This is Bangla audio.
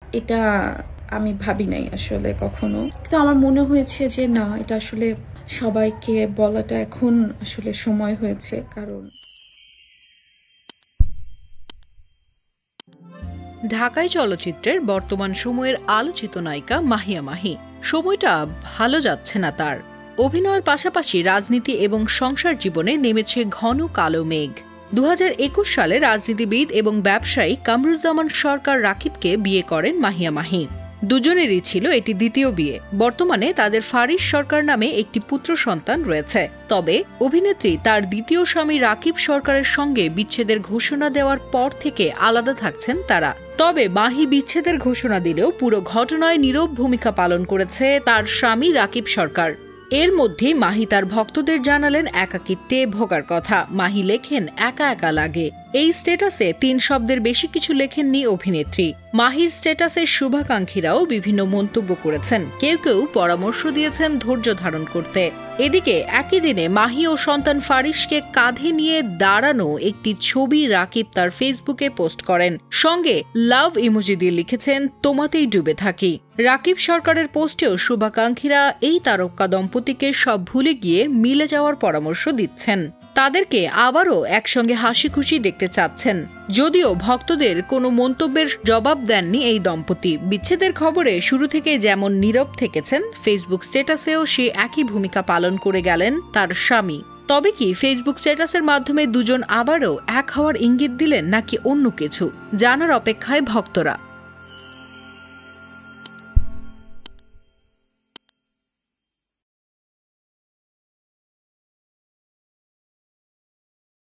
এটা আমি ভাবি নাই আসলে কখনো, কিন্তু আমার মনে হয়েছে যে না, এটা আসলে সবাইকে বলাটা এখন আসলে সময় হয়েছে। কারণ ঢাকাই চলচ্চিত্রের বর্তমান সময়ের আলোচিত নায়িকা মাহি। সময়টা ভালো যাচ্ছে না তার। অভিনয়ের পাশাপাশি রাজনীতি এবং সংসার জীবনে নেমেছে ঘন কালো মেঘ। 2021 সালে রাজনীতিবিদ এবং ব্যবসায়ী কামরুজ্জামান সরকার রাকিবকে বিয়ে করেন মাহি। দুজনেরই ছিল এটি দ্বিতীয় বিয়ে। বর্তমানে তাদের ফারিস সরকার নামে একটি পুত্র সন্তান রয়েছে। তবে অভিনেত্রী তার দ্বিতীয় স্বামী রাকিব সরকারের সঙ্গে বিচ্ছেদের ঘোষণা দেওয়ার পর থেকে আলাদা থাকছেন তারা। তবে মাহি বিচ্ছেদের ঘোষণা দিলেও পুরো ঘটনায় নীরব ভূমিকা পালন করেছে তার স্বামী রাকিব সরকার। এর মধ্যেই মাহি তার ভক্তদের জানালেন একাকিত্বে ভোগার কথা। মাহি লেখেন, একা একা লাগে। এই স্ট্যাটাসে 3 শব্দের বেশি কিছু লেখেননি অভিনেত্রী। মাহির স্ট্যাটাসে শুভাকাঙ্ক্ষীরাও বিভিন্ন মন্তব্য করেছেন। কেউ কেউ পরামর্শ দিয়েছেন ধৈর্য ধারণ করতে। এদিকে একই দিনে মাহি ও সন্তান ফারিসকে কাঁধে নিয়ে দাঁড়ানো একটি ছবি রাকিব তার ফেসবুকে পোস্ট করেন। সঙ্গে লাভ ইমোজি দিয়ে লিখেছেন, তোমাতেই ডুবে থাকি। রাকিব সরকারের পোস্টেও শুভাকাঙ্ক্ষীরা এই তারকা দম্পতিকে সব ভুলে গিয়ে মিলে যাওয়ার পরামর্শ দিচ্ছেন। তাদেরকে আবারও একসঙ্গে হাসি খুশি দেখতে চাচ্ছেন। যদিও ভক্তদের কোনো মন্তব্যের জবাব দেননি এই দম্পতি। বিচ্ছেদের খবরে শুরু থেকে যেমন নীরব থেকেছেন, ফেসবুক স্ট্যাটাসেও সে একই ভূমিকা পালন করে গেলেন তার স্বামী। তবে কি ফেসবুক স্ট্যাটাসের মাধ্যমে দুজন আবারও এক হওয়ার ইঙ্গিত দিলেন নাকি অন্য কিছু, জানার অপেক্ষায় ভক্তরা।